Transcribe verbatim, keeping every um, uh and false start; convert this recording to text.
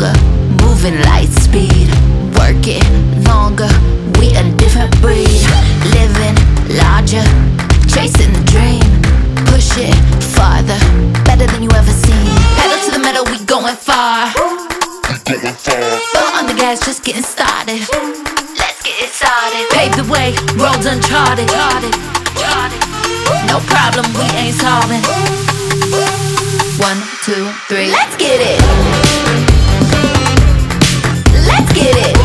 stronger, moving light speed. Work it longer, we a different breed. Living larger, chasing the dream. Push it farther, better than you ever seen. Pedal to the metal, we going far. Foot on the gas, just getting started. Let's get it started. Pave the way, roads uncharted. No problem, we ain't solving. One, two, three, let's get it. Let's get it.